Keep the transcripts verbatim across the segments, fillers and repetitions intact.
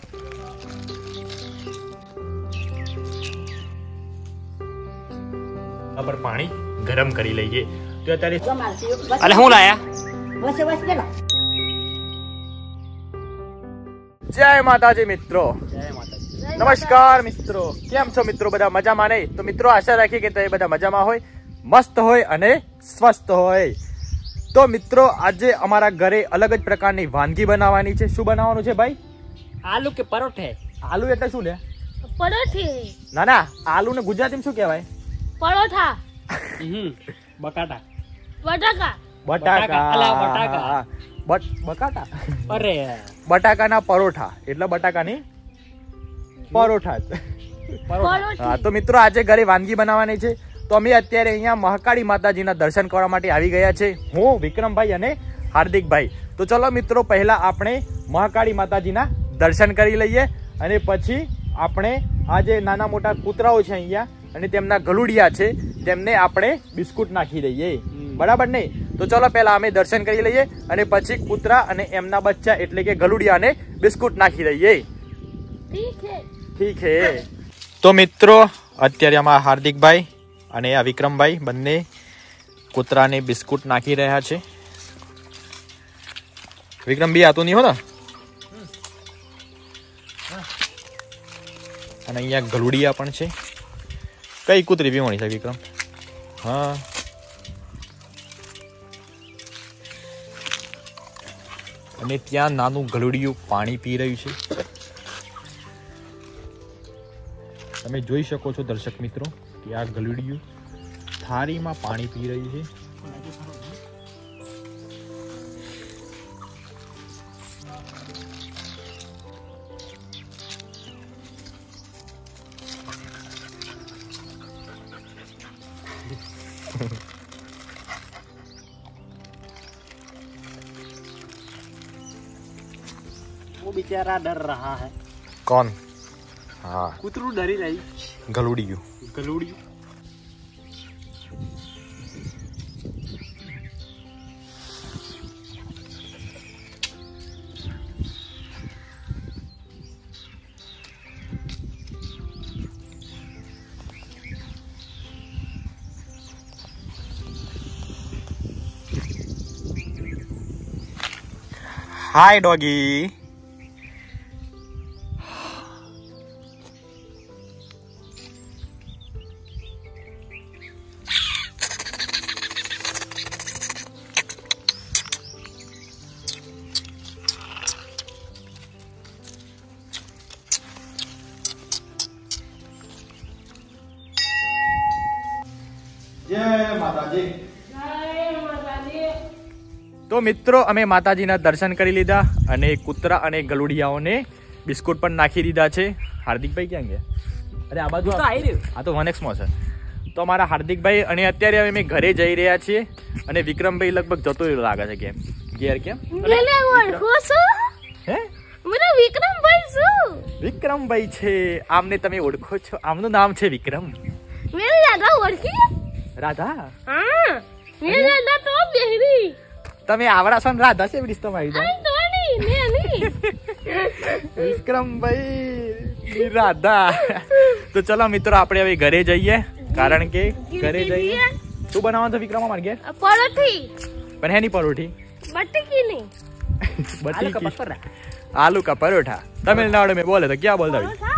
पर पानी गरम करी लईए तो અત્યારે અલે હું લાયા બસ બસ પેલા જય માતાજી મિત્રો, જય માતાજી, નમસ્કાર મિત્રો, કેમ છો મિત્રો? બધા મજામાં નહીં? તો મિત્રો આશા રાખીએ કે તમે બધા મજામાં હોય, મસ્ત હોય અને સ્વસ્થ હોય. તો મિત્રો આજે અમારા ઘરે અલગ જ પ્રકારની વાનગી બનાવવાની છે. શું બનાવવાનું છે ભાઈ? આલુ કે પરોઠે? આલુ એટલે શું લે? પરોઠી. ના ના, આલુ ને ગુજરાતીમાં શું કહેવાય? પરોઠા. હમ બટાટા બટાકા. બટાકા. અલા બટાકા. બટ બટાકા. અરે બટાકાના પરોઠા એટલે બટાકાની પરોઠા. પરોઠી. હા તો મિત્રો આજે ઘરે વાનગી બનાવવાની છે. તો અમે અત્યારે અહીંયા મહાકાળી માતાજીના દર્શન કરવા માટે આવી ગયા છે, હું, વિક્રમભાઈ અને હાર્દિકભાઈ. તો ચલો મિત્રો પહેલા આપણે મહાકાળી માતાજીના દર્શન કરી લઈએ અને પછી આપણે આ જે નાના મોટા કૂતરાઓ છે અહીંયા અને તેમના ગલુડિયા છે તેમને આપણે બિસ્કુટ નાખી દઈએ, બરાબર નહીં? તો ચલો પહેલા અમે દર્શન કરી લઈએ અને પછી કૂતરા અને એમના બચ્ચા એટલે કે ગલુડિયાને બિસ્કુટ નાખી દઈએ. ઠીક હે. ઠીક હે. તો મિત્રો અત્યારે અમારા હાર્દિકભાઈ અને આ વિક્રમભાઈ બંને કૂતરાને બિસ્કુટ નાખી રહ્યા છે. વિક્રમ બી આતો નહીં હો ને? અને અહીંયા ગલુડિયા પણ છે. કઈ કૂતરી પીવાની છે વિક્રમ? હા અને ત્યાં નાનું ગલુડિયું પાણી પી રહ્યું છે. તમે જોઈ શકો છો દર્શક મિત્રો કે આ ગલુડિયું થાળીમાં પાણી પી રહ્યું છે. वो बेचारा डर रहा है. કોણ? હા કૂતરું ડરી રહી. ગલુડિયું. ગલુડી હાય ડોગી. જય માતાજી. જય માતાજી. તો મિત્રો અમે માતાજીના દર્શન કરી લીધા અને કૂતરા અને ગલુડિયાઓને બિસ્કુટ પણ નાખી દીધા છે. હાર્દિકભાઈ ક્યાં ગયા? અરે આ બાજુ આવી રહ્યું. આ તો વન એક્સમાં છે. તો અમારા હાર્દિકભાઈ અને અત્યારે અમે ઘરે જઈ રહ્યા છીએ અને વિક્રમભાઈ લગભગ જતો લાગે છે. કેમ ઘેર? કેમ મેલે ઓળખો છો? હે મને વિક્રમભાઈ છું. વિક્રમભાઈ છે. આમને તમે ઓળખો છો? આમનું નામ છે વિક્રમ. મેરે દાદા ઓળખી? રાધા? હા મેરે દાદા તો બેહરી. તમે આવડા છો ને રાધા છે એવી તમારી તો? આ તો નહીં ને નહીં. વિક્રમભાઈ રાધા. તો ચલો મિત્રો આપણે હવે ઘરે જઈએ કારણ કે ઘરે જઈએ શું બનાવવાનું છે વિક્રમ અમારે ઘેર? પરોઠી. પણ હેની પરોઠી? બટકી ની. આલુ કા બટી પકોડા. આલુ કા પરોઠા. તમિલનાડુ में बोले तो क्या बोलता भाई?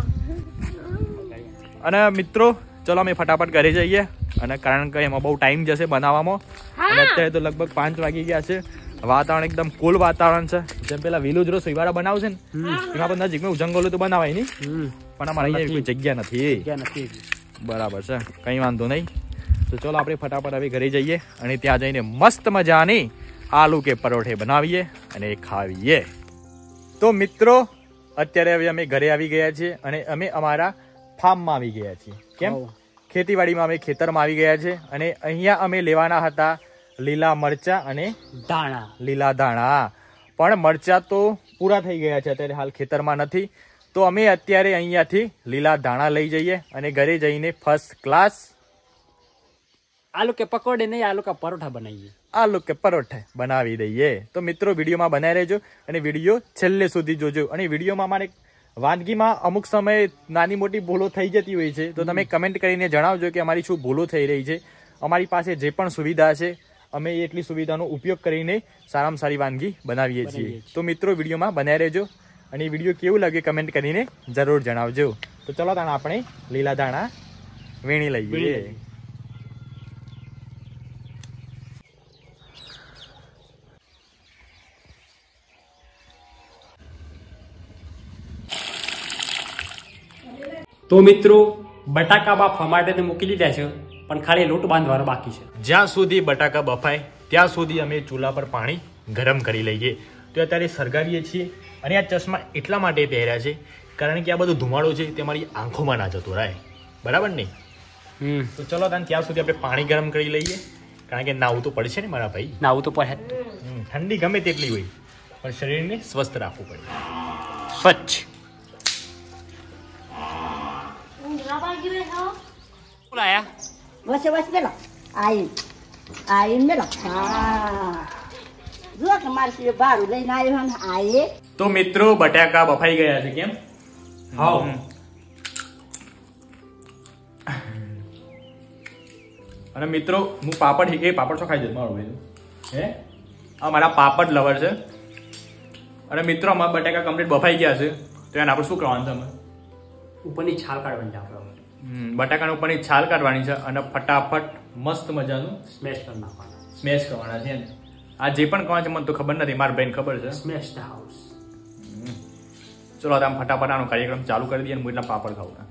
પરોઠા. અને મિત્રો ચલો અમે ફટાફટ ઘરે જઈએ અને કારણ કે એમાં બહુ ટાઈમ જશે બનાવવામાં અને અત્યારે તો લગભગ પાંચ વાગી ગયા છે. વાતાવરણ એકદમ કુલ વાતાવરણ છે. જેમ પેલા વિલુજરો સુઈવારા બનાવશે ને એમાં પણ નજીકમાં જંગલો તો બનાવાય નહીં, પણ અમારે અહીંયા કોઈ જગ્યા નથી. ક્યાં નથી. બરાબર છે, કઈ વાંધો નહીં. તો ચલો આપણે ફટાફટ હવે ઘરે જઈએ અને ત્યાં જઈને મસ્ત મજાની આલુ કે પરોઠે બનાવીએ અને ખાવીએ. તો મિત્રો અત્યારે હવે અમે ઘરે આવી ગયા છીએ અને અમે અમારા ફાર્મમાં આવી ગયા છીએ. કેમ? ખેતીવાડીમાં અમે ખેતરમાં આવી ગયા છે અને અહીંયા અમે લેવાના હતા લીલા મરચા અને દાણા. લીલા દાણા, પણ મરચા તો પૂરા થઈ ગયા છે, અત્યારે હાલ ખેતરમાં નથી. તો અમે અત્યારે અહીંયાથી લીલા દાણા લઈ જઈએ અને ઘરે જઈને ફર્સ્ટ ક્લાસ આલુ કે પકોડે નહીં, આલુ કા પરોઠા બનાવીએ. આલુ કે પરોઠા બનાવી દઈએ. તો મિત્રો વિડીયોમાં બનાવી રહેજો અને વિડીયો છેલ્લે સુધી જોજો. અને વિડીયોમાં અમારે વાનગીમાં અમુક સમયે નાની મોટી ભૂલો થઈ જતી હોય છે, તો તમે કમેન્ટ કરીને જણાવજો કે અમારી શું ભૂલો થઈ રહી છે. અમારી પાસે જે પણ સુવિધા છે અમે એટલી સુવિધાનો ઉપયોગ કરીને સારામાં સારી વાનગી બનાવીએ છીએ. તો મિત્રો વિડીયોમાં બનાવી રહેજો અને વિડીયો કેવું લાગે કમેન્ટ કરીને જરૂર જણાવજો. તો ચલો તાણા આપણે લીલા ધાણા વીણી લઈએ. તો મિત્રો બટાકા બાફવા માટે મૂકી દીધા છે, પણ ખાલી લોટ બાંધવાનો બાકી છે. જ્યાં સુધી બટાકા બફાય ત્યાં સુધી અમે ચૂલા પર પાણી ગરમ કરી લઈએ. તો અત્યારે સળગાવીએ છીએ અને આ ચશ્મા એટલા માટે પહેર્યા છે કારણ કે આ બધો ધુમાડો છે તે મારી આંખોમાં ના જતો રહે, બરાબર નહીં? હમ તો ચલો તાન ત્યાં સુધી આપણે પાણી ગરમ કરી લઈએ, કારણ કે નાવું તો પડશે ને મારા ભાઈ. નાવું તો પડે. ઠંડી ગમે તેટલી હોય પણ શરીરને સ્વસ્થ રાખવું પડે. સ્વચ્છ બોલાયા વસે વસે મેલો આઈ આઈ મેલો હા જો કે મારી બારું લઈને આવ્યો ને આયે. તો મિત્રો બટાકા બફાઈ ગયા છે. કેમ? હાઉ અને મિત્રો હું પાપડ એ પાપડ શું ખાઈ જતો મારો ભાઈ હે આ મારા પાપડ લવર છે. અને મિત્રો અમારા બટાકા કમ્પ્લીટ બફાઈ ગયા છે, તો એને આપણે શું કરવાનું છે? અમે ઉપરની છાલ કાઢવાની છે આપણે. બટાકાના ઉપરની છાલ કાઢવાની છે અને ફટાફટ મસ્ત મજાનું સ્મેશ કરી નાખવાના. સ્મેશ કરવાના છે. આ જે પણ કહે છે મને તો ખબર નથી, મારા ભાઈને ખબર છે. Smash the house. ચલો આમ ફટાફટ આનો કાર્યક્રમ ચાલુ કરી દઈએ અને હું એટલા પાપડ ખાવું.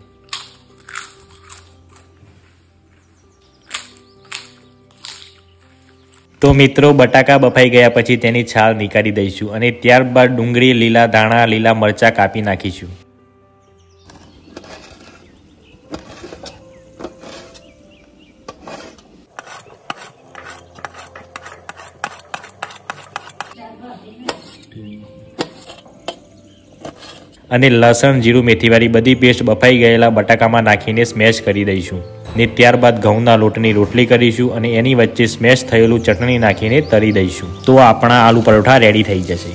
તો મિત્રો બટાકા બફાઈ ગયા પછી તેની છાલ નીકાળી દઈશું અને ત્યારબાદ ડુંગળી, લીલા ધાણા, લીલા મરચાં કાપી નાખીશું. અને લસણ, જીરું, મેથીવાળી બધી પેસ્ટ બફાઈ ગયેલા બટાકામાં નાખીને સ્મેશ કરી દઈશું. ને ત્યારબાદ ઘઉંના લોટની રોટલી કરીશું અને એની વચ્ચે સ્મેશ થયેલું ચટણી નાખીને તળી દઈશું. તો આપણા આલુ પરોઠા રેડી થઈ જશે.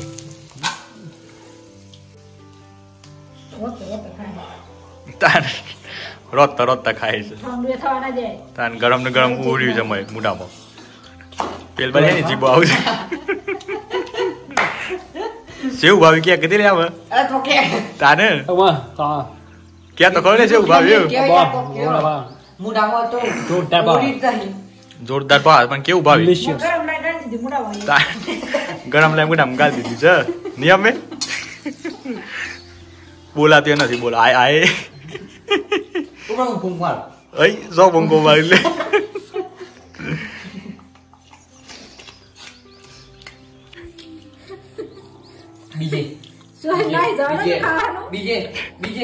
રોત રોત ખાય છે. તાન ગરમ ને ગરમ ઉડ્યું છે મય મોઢામાં. પેલ પર ને જીબો આવશે. સેવ ભાવી ક્યાં કદી લે આવે તાને ક્યાં તો ખબર ને સેવ ભાવી જોરદાર ભાવ પણ કેવું ભાવી ગરમ લાઈ મોઢામાં ગાળી દીધું છે. નિયમ મેં બોલાતી નથી. બોલા આય આય અઈ સો પંખો મારી લે. બીજે બીજે બીજે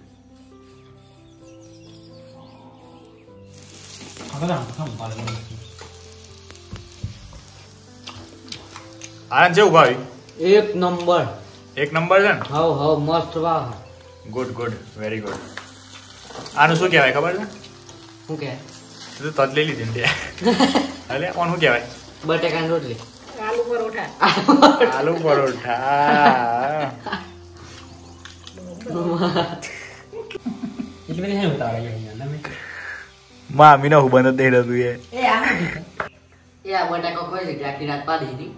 આનંદ જેવું ભાવી એક નંબર. એક નંબર છે ને? હાઉ હાઉ મસ્ત વાહ. Good good very good. આનું શું કહેવાય ખબર છે? શું કે તું તદ લઈ લીધી ને અલે કોણ શું કહેવાય? બટાકાની રોટલી. આલુ પરોઠા આલુ પરોઠા. એટલે બધી હેનું તારે અહીંયા નમે માં મીના હું બંધ દઈ રહ્યું એ એ આ એ આ બટાકો કોઈ છે આખી રાત પાડી દીધી.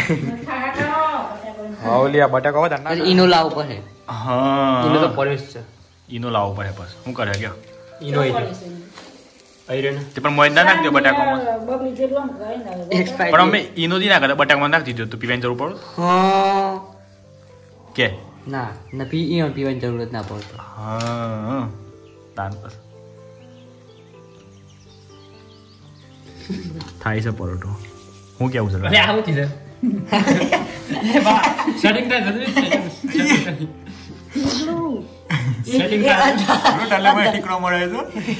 હા ઓલી આ બટાકા વધારે ના ઈનો લાવ પડે. હા ઈનો તો પડ્યો જ છે. ઈનો લાવવો પડે બસ. શું કરે કયો ઈનો ઈનો આઈરે ને તે પણ મોય ના નાખ દે બટાકામાં. બબલી જેટલું આમ ખાઈ ના પણ અમે ઈનો દી ના કરતા બટાકામાં નાખી દીધું તો પીવાની જરૂર પડે હા કે ના ના પી ઈનો પીવાની જરૂર જ ના પડતો. હા તાન બસ થાય છે પરોઠો. હું કેવું છે? અરે આવું છે એ બા સેટિંગ થાય જરૂરી છે. સેટિંગ થાય રોટલે માં ટીકરો મળે છે.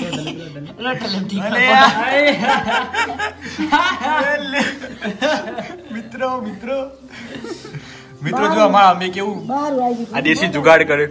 મિત્રો મિત્રો મિત્રો જો અમારા અમે કેવું બાર વાગી આ દેશી જુગાડ કરે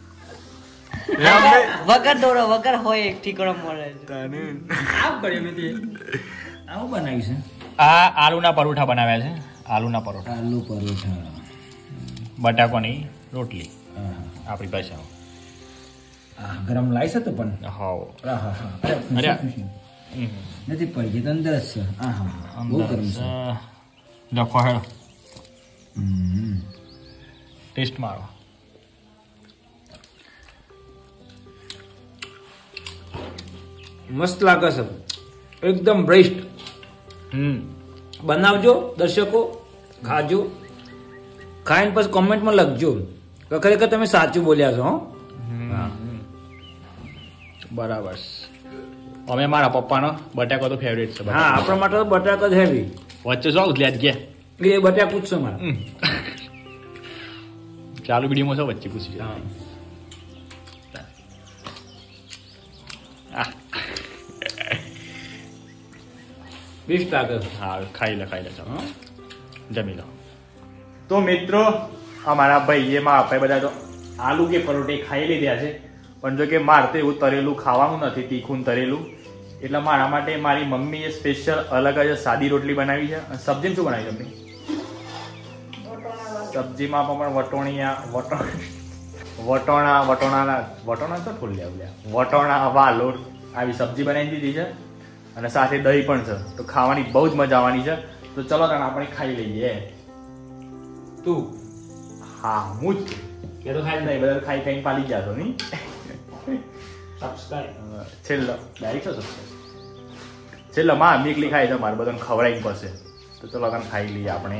વગર દોડો વગર હોય એક ઠીકડો મળે છે. તાને આવું કર્યું મેં આવું બનાવ્યું છે. આ આલુના પરોઠા બનાવ્યા છે, આલુના પરોઠા, આલુ પરોઠા, બટાકોની રોટલી હા આપણી ભાષામાં. આ ગરમ લાઈશ તો પણ હાવ હા હા હા અરે અરે. ખુશી, ખુશી. હમ. નથી પડી તો અંદર જ છે. હા હા હા બહુ ગરમ છે. લખો હેડો હમ ટેસ્ટ મારો. મસ્ત લાગે છે, એકદમ બેસ્ટ. હમ બનાવજો દર્શકો, ખાજો, ખાઈને પછી કોમેન્ટમાં લખજો કે ખરેખર તમે સાચું બોલ્યા છો. હો બરાબર. અમે મારા પપ્પાનો બટાકો તો ફેવરેટ છે. હા આપણા માટે તો બટાકા જ હેવી. વચ્ચે શું લે ગયા એ બટાકું જ છે મારે. ચાલુ વિડીયોમાં શું વચ્ચે પૂછી હા બેસ્ટ લાગે છે. હા ખાઈ લે ખાઈ લે ચાલો જમી લો. તો મિત્રો અમારા ભાઈએ મારા આપણે બધા તો આલુ કે પરોઠે ખાઈ લીધા છે, પણ જો કે મારે તો એવું તરેલું ખાવાનું નથી, તીખું તરેલું. એટલે મારા માટે મારી મમ્મીએ સ્પેશિયલ અલગ જ સાદી રોટલી બનાવી છે. અને સબ્જીમાં શું બનાવી મમ્મી? સબ્જીમાં પણ વટોણિયા વટોણ વટોણા વટોણાના વટોણા તો ફૂલ લ્યા વટોણા વાલોર આવી સબ્જી બનાવી દીધી છે, અને સાથે દહીં પણ છે. તો ખાવાની બહુ જ મજા આવવાની છે. તો ચલો તાણ આપણે ખાઈ લઈએ. તું હા હું જ કે તો ખાઈ નહીં, બધા ખાઈ ખાઈને પાલી ગયા છો નહીં. સબસ્ક્રાઇબ. છેલ્લો ડાયરેક્ટ છો છેલ્લો માં મીકલી ખાઈ છે, મારે બધાને ખવડાવી પડશે. તો ચલો તાણ ખાઈ લઈએ આપણે.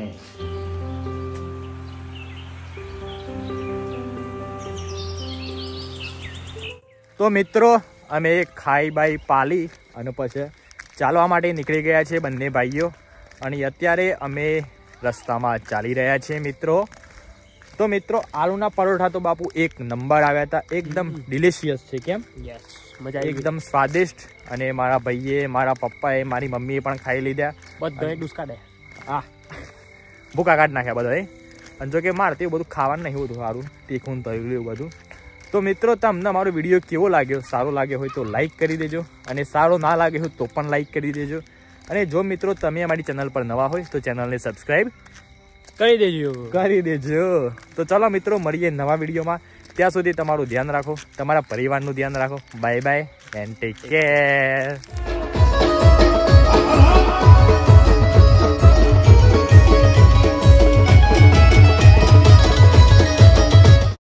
તો મિત્રો અમે ખાઈ બાઈ પાલી અને પછી ચાલવા માટે નીકળી ગયા છે બંને ભાઈઓ. અને અત્યારે અમે રસ્તામાં ચાલી રહ્યા છીએ મિત્રો. તો મિત્રો આલુના પરોઠા તો બાપુ એક નંબર આવ્યા હતા, એકદમ ડિલિશિયસ છે. કેમ? યસ મજા આવી એકદમ સ્વાદિષ્ટ. અને મારા ભાઈએ, મારા પપ્પાએ, મારી મમ્મીએ પણ ખાઈ લીધા. બધા ડુસ્કા દે. હા ભૂકા કાઢ નાખ્યા બધાએ. અને જો કે મારે તો એવું બધું ખાવાનું નહીં હોતું સારું, તીખું તળેલું એવું બધું. તો મિત્રો તમને મારો વિડીયો કેવો લાગ્યો? સારો લાગ્યો હોય તો લાઈક કરી દેજો, અને સારો ના લાગ્યો હોય તો પણ લાઈક કરી દેજો. અને જો મિત્રો તમે અમારી ચેનલ પર નવા હોય તો ચેનલને સબસ્ક્રાઈબ કરી દેજો. કરી દેજો. તો ચાલો મિત્રો મળીએ નવા વિડીયોમાં. ત્યાં સુધી તમારું ધ્યાન રાખો, તમારા પરિવારનું ધ્યાન રાખો. Bye bye and take care.